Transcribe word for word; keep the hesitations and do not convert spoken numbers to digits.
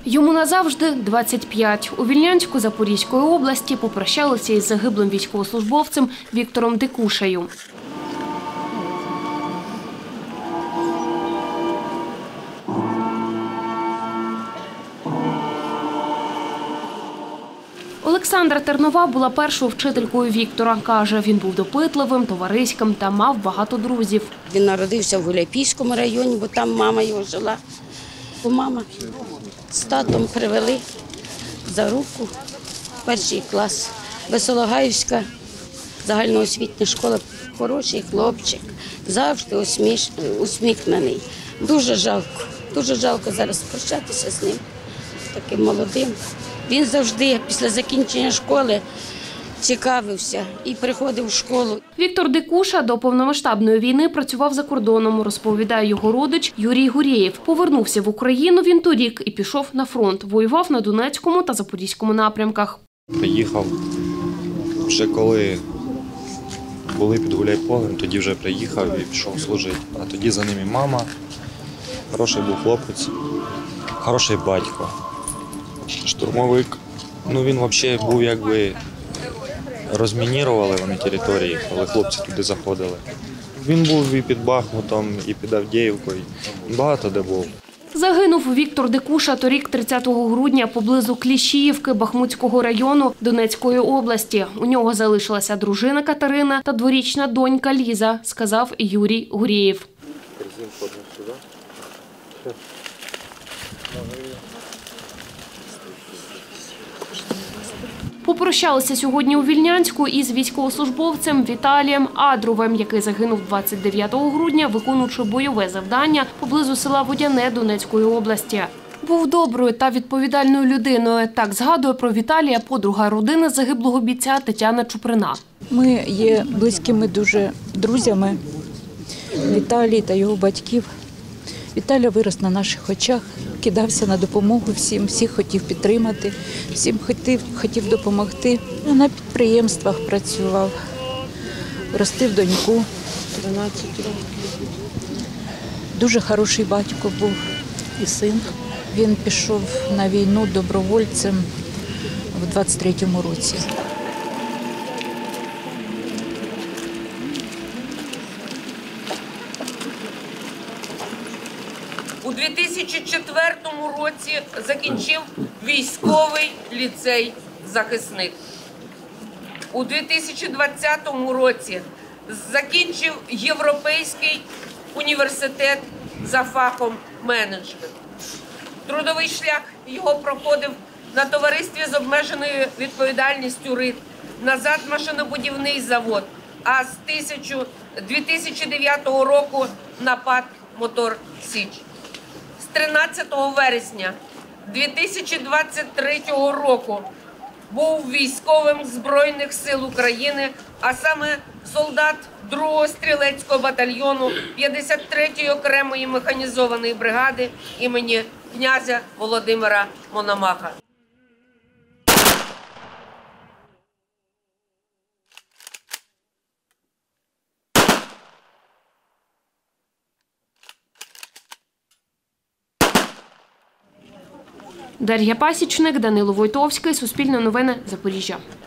Йому назавжди двадцять п'ять. У Вільнянську Запорізької області попрощалися із загиблим військовослужбовцем Віктором Дикушею. Олександра Тернова була першою вчителькою Віктора. Каже, він був допитливим, товариським та мав багато друзів. Він народився в Гуляйпільському районі, бо там мама його жила. Мама з татом привели за руку в перший клас. Веселогаївська загальноосвітня школа. Хороший хлопчик, завжди усміхнений. Дуже жалко, дуже жалко зараз прощатися з ним, таким молодим. Він завжди після закінчення школи цікавився і приходив в школу. Віктор Дикуша до повномасштабної війни працював за кордоном, розповідає його родич Юрій Гурєєв. Повернувся в Україну він торік і пішов на фронт. Воював на Донецькому та Запорізькому напрямках. Приїхав вже коли були під Гуляйполем, тоді вже приїхав і пішов служити. А тоді за ним і мама. Хороший був хлопець, хороший батько. Штурмовик, ну він взагалі був, якби розмінірували вони території, коли хлопці туди заходили. Він був і під Бахмутом, і під Авдіївкою, багато де був. Загинув Віктор Дикуша торік тридцятого грудня поблизу Кліщіївки Бахмутського району Донецької області. У нього залишилася дружина Катерина та дворічна донька Ліза, сказав Юрій Гурєєв. Попрощалися сьогодні у Вільнянську із військовослужбовцем Віталієм Адровим, який загинув двадцять дев'ятого грудня, виконуючи бойове завдання поблизу села Водяне Донецької області. Був доброю та відповідальною людиною. Так згадує про Віталія подруга родини загиблого бійця Тетяна Чуприна. Ми є близькими дуже друзями Віталія та його батьків. Віталя вирос на наших очах, кидався на допомогу всім, всіх хотів підтримати, всім хотів, хотів допомогти. На підприємствах працював, ростив доньку. тринадцять років. Дуже хороший батько був. І син. Він пішов на війну добровольцем в двадцять третьому році. У дві тисячі четвертому році закінчив військовий ліцей «Захисник». У дві тисячі двадцятому році закінчив Європейський університет за фахом менеджмент. Трудовий шлях його проходив на товаристві з обмеженою відповідальністю «РИТ», назад машинобудівний завод, а з дві тисячі дев'ятого року на ПАТ «Мотор Січ». З тринадцятого вересня дві тисячі двадцять третього року був військовим Збройних сил України, а саме солдат другого стрілецького батальйону п'ятдесят третьої окремої механізованої бригади імені князя Володимира Мономаха. Дар'я Пасічник, Данило Войтовський, Суспільне новини, Запоріжжя.